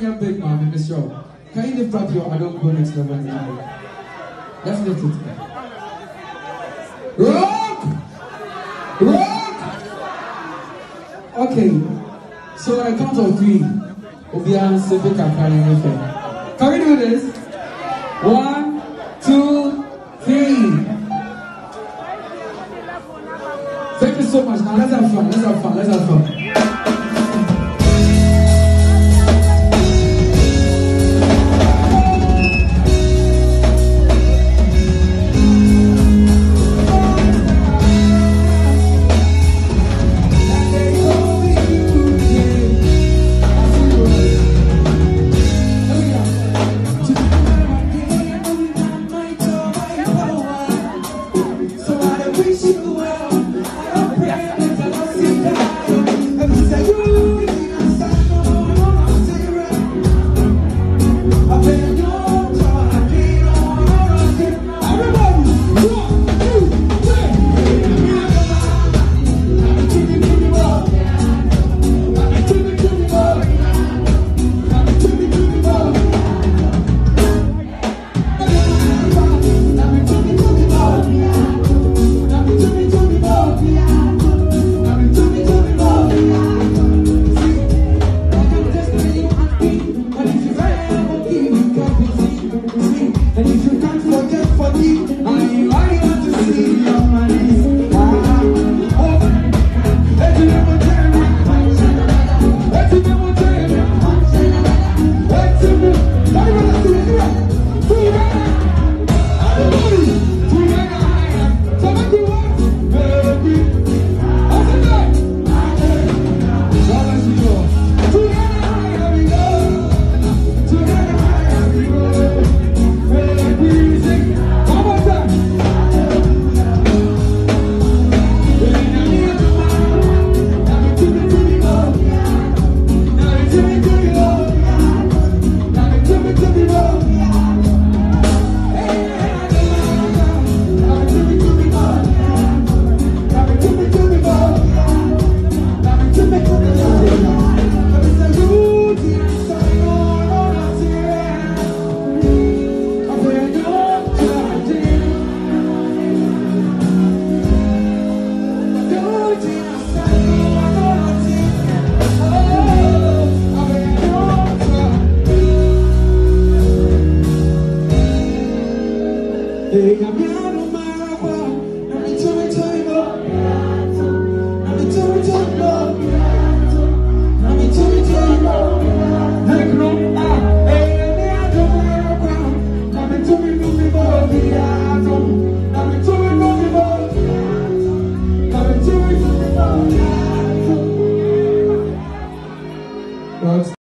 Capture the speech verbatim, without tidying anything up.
your big mom in the show. Can you lift up your Adonko next level? Let's lift it. Rock! Rock! Okay. So on a count of three, Obian Sepeka carrying. Can we do this? One, two, three. Thank you so much. Now let's have fun. Let's have fun. Let's have fun.